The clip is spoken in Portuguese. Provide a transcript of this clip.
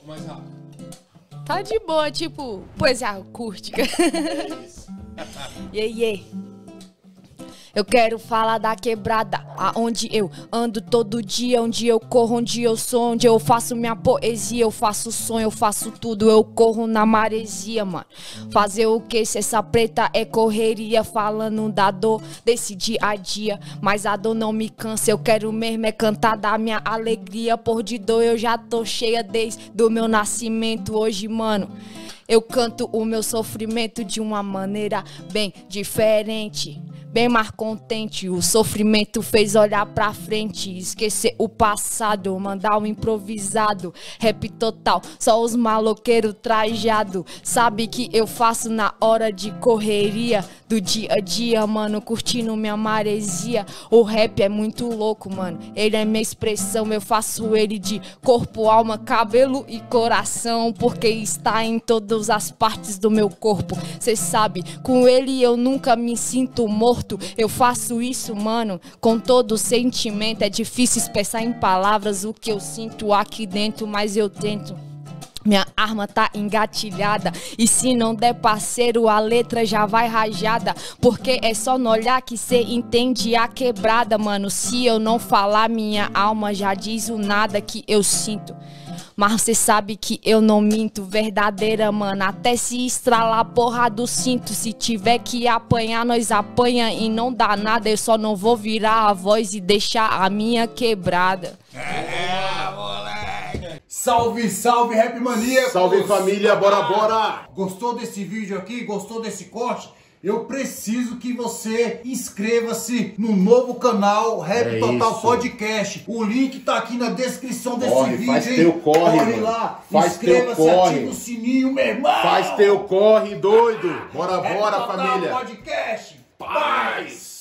mais rápido. Tá de boa, tipo, poesia acústica. É isso. Yeah. Eu quero falar da quebrada, aonde eu ando todo dia, onde eu corro, onde eu sou, onde eu faço minha poesia, eu faço sonho, eu faço tudo, eu corro na maresia, mano. Fazer o que se essa preta é correria, falando da dor desse dia a dia, mas a dor não me cansa, eu quero mesmo é cantar da minha alegria, por de dor eu já tô cheia desde do meu nascimento, hoje, mano. Eu canto o meu sofrimento de uma maneira bem diferente, bem mais contente. O sofrimento fez olhar pra frente, esquecer o passado, mandar um improvisado, rap total, só os maloqueiros trajados. Sabe que eu faço na hora de correria do dia a dia, mano, curtindo minha maresia. O rap é muito louco, mano, ele é minha expressão, eu faço ele de corpo, alma, cabelo e coração, porque está em todas as partes do meu corpo. Cê sabe, com ele eu nunca me sinto morto. Eu faço isso, mano, com todo sentimento. É difícil expressar em palavras o que eu sinto aqui dentro, mas eu tento. Minha arma tá engatilhada, e se não der parceiro a letra já vai rajada, porque é só no olhar que cê entende a quebrada, mano. Se eu não falar, minha alma já diz o nada que eu sinto. Mas cê sabe que eu não minto, verdadeira, mano. Até se estralar a porra do cinto, se tiver que apanhar, nós apanha e não dá nada. Eu só não vou virar a voz e deixar a minha quebrada. Moleque! Salve, salve, Rap Mania! Salve família, bora! Gostou desse vídeo aqui? Gostou desse corte? Eu preciso que você inscreva-se no novo canal Rap Total isso. Podcast. O link tá aqui na descrição desse vídeo, faz hein? teu corre, lá, faz inscreva-se, teu corre. ativa o sininho, meu irmão! Faz teu corre, doido! Bora, Rap Total família! Podcast! Paz!